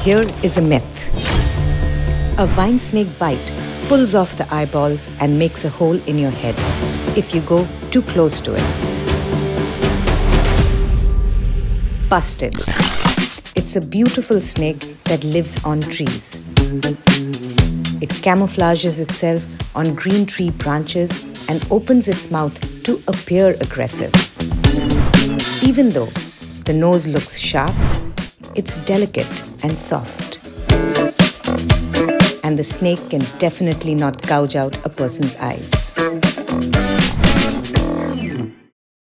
Here is a myth. A vine snake bite pulls off the eyeballs and makes a hole in your head if you go too close to it. Busted. It's a beautiful snake that lives on trees. It camouflages itself on green tree branches and opens its mouth to appear aggressive. Even though the nose looks sharp, it's delicate and soft. And the snake can definitely not gouge out a person's eyes.